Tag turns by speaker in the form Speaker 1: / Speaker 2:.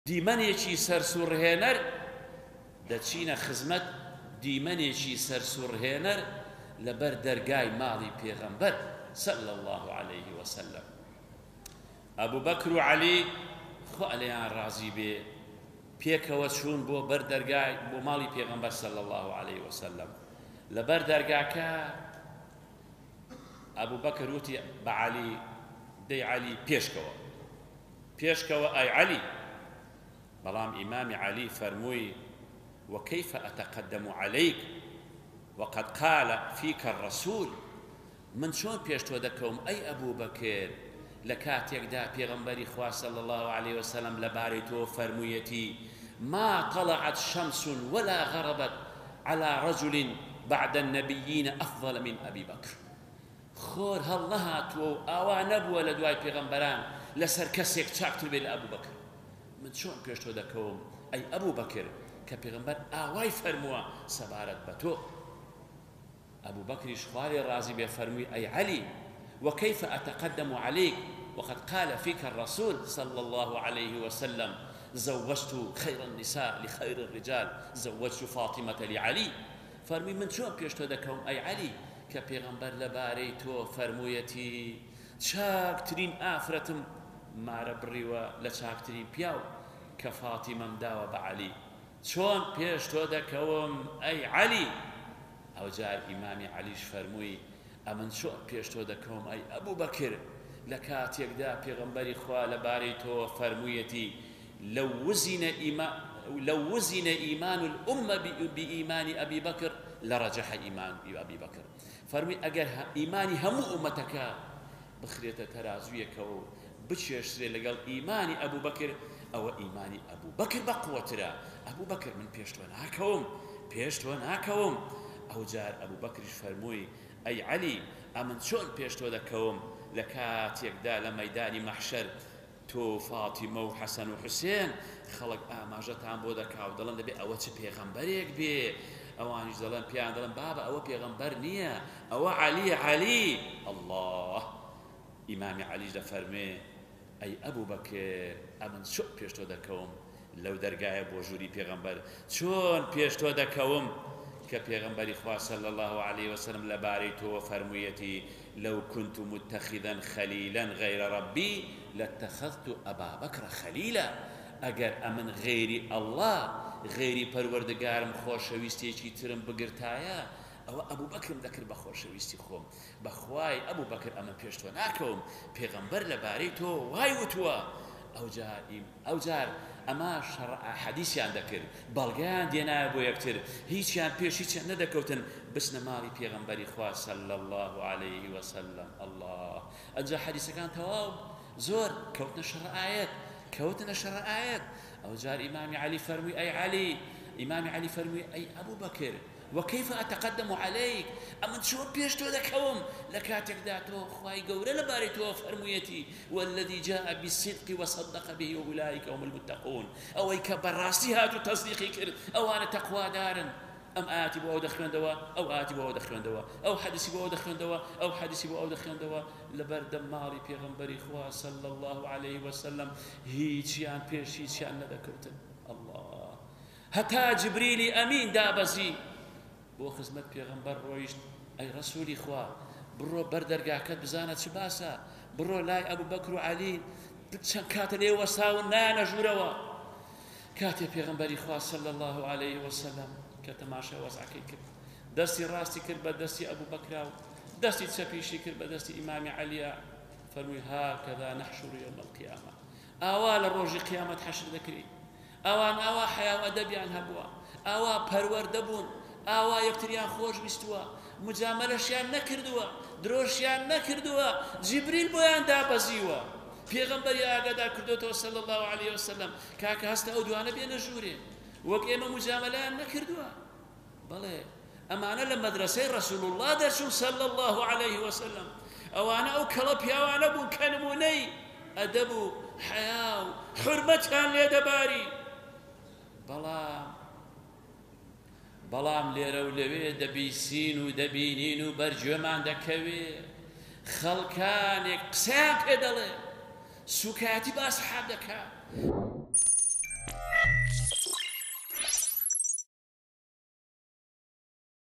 Speaker 1: دیمەنێکی سەرسوڕهێنەر دەچینە خزمەت دیمەنێکی سەرسوڕهێنەر لەبەر دەرگای ماڵی پێغەمبەر صلى الله عليه وسلم. أبو بكر وعلي خو عليان رازي بي پێکەوە چوون بۆ بەر دەرگای بۆ ماڵی پێغەمبەر صلى الله عليه وسلم. لەبەر دەرگاکە ئەبوو بەکر وتی بە عەلی دەی عەلی پێشکەوە ئەی عەلی. بەڵام ئیمامی عەلی فەرمووی وكيف أتقدم عليك وقد قال فيك الرسول. من شون پێش تۆ دەکەوم ئەی ئەبوو بەکر لە کاتێکدا پێغەمبەری خوا صلى الله عليه وسلم لەبارەی تۆ فەرموویەتی ما طلعت شمس ولا غربت على رجل بعد النبيين أفضل من أبي بكر. خۆر هەڵ نەهاتووە و ئاوا نەبووە لە دوای پێغەمبەران لەسەر کەسێک چاکتر بێت لە ئەبوو بەکر. من چۆن پێش تۆ دەکەوم ئەی ئەبوو بەکر کە پێغەمبەر ئاوای فەرمووە سەبارەت بە تۆ. ئەبوو بەکریش خوارێ ڕازی بێ فەرمووی ئەی عەلی وكيف أتقدم عليك وقد قال فيك الرسول صلى الله عليه وسلم زوجت خير النساء لخير الرجال زوجت فاطمة لعلي. فرمي من شو بيش تو دكوم أي علي كبيغمبر لباري تو فرمويتي چاکترین ئافرەتم مارە بڕیوە لە چاکترین پیاو کە فاتیمە مداوە بە عەلی. چۆن پێش تۆ دەکەوم ئەی عەلی. ئەو جار ئیمامی عەلیش فەرمووی ئەمن چۆن پێش تۆ دەکەوم ئەی ئەبوو بەکر لە کاتێکدا پێغەمبەری خوا لەبارەی تۆ فەرموویەتی لو وزن إيمان الأمة بإيمان أبي بكر لرجح إيمان أبي بكر. فرمي أجر إيماني هم أمتك بخرية ترازويك بتشير لقال إيماني أبو بكر أو إيماني أبو بكر بقوة ترى أبو بكر من بيشتون هاكوم أو جار أبو بكر فرموي أي علي أمن شون بيشتو دكوم لكات يقدا لميدان محشر تو فاطمة وحسن وحسين خلق ماجتان بۆ دەکاو دەڵێن دەبێ ئەوە چ پێغەمبەرێک بێ ئەوانیش دەڵێن پیان دەڵێن بابا ئەوە پێغەمبەر نییە ئەوە عەلی الله. ئیمامی عەلیش دەفەرمێ ئەی ئەبوو بەکر ئەمن چۆن پێش تۆ دەکەوم لەو دەرگایە بۆ ژووری پێغەمبەر چۆن پێش تۆ دەکەوم کە پێغەمبەری خوا صلى الله عليه وسلم لەبارەی تۆ فەرموویەتی لو كنت متخذا خليلا غير ربي لاتخذت أبا بكر خليلا. ئەگەر ئەمن غێری الله غێری پەروەردگارم خۆشەویستێکی ترم بگرتایە ئەوە ئەبوو بەکرم دەکرد بە خۆشەویستی خۆم. بەخوای ئەبوو بەکر ئەمە پێش تۆ ناکەوم پێغەمبەر لەبارەی تۆ وای وتووە. ئەو جار ئەمە حەدیثیان دەکرد بەڵگەیان دێنایە بۆ یەکتر هیچیان پێش هیچیان نەدەکەوتن بچنە ماڵی پێغەمبەری خوا صلى الله عليه وسلم. الله ئەجا حەدیثەکان تەواو زۆر كوتنا شر آيات. أو جار إمام علي فرمي أي علي إمام علي فرمي أي أبو بكر وكيف أتقدم عليك أمن شو بيشتو ذكوم لكاتك داتو خواي قورة لبارتو فرميتي والذي جاء بالصدق وصدق به وأولئك هم المتقون. أو يكبر راسي هاتو تصديقي كرد أو أنا تقوى دارا أم آتي بو دخلن دوا أو آتي بو دخلن دوا أو حدثي بو دخلن دوا أو حدثي بو دخلن دوا لبرد مالي بيغمبري خوا صلى الله عليه وسلم هيچيان بيش هيچيان ندكرتن. الله هتا جبريل أمين دابزي بو خزمت بيغمبر رويشت أي رسولي خوا برو بردرقاكت بزانت شباسا برو لاي أبو بكر وعلي بتشان كاتلي وساون نانا جوروا كاتي بيغمبري خوا صلى الله عليه وسلم كتماشى وزعكي كرد دستي راستي كرد بدستي أبو بكر دستي تسبيشي كرد بدستي إمام علي فرمي هكذا نحشر يوم القيامة. أوال الروج قيامة حشر ذكري أوان أوا حياة وأدبي عن هبوا أوا برور دبون أوا يكتريان خوش بستوا مجاملشيان نكردوا دروشيان نكردوا جبريل بويان دابزيوا پیغمبری ئاگادار کردوتەوە صلى الله عليه وسلم کاکە هەستە ئەو دوانە بێنە ژوورێ وەک ئێمە مجاملەیان نەکردووە. بەڵێ ئەمانە لە مەدرسەی ڕەسوول الله دەرچوون صلى الله عليه وسلم. ئەوانە ئەو کەڵە پیاوانە بوون کە نمونەی ئەدەب و حیا و حورمەتیان لێ دەباری. بەڵام لێرە و لەوێ دەبیسین و دەبینین و بەرگوێمان دەکەوێ خەڵکانێک قسەیان پێ دەڵێ سوکاتی باس حەب دەکات.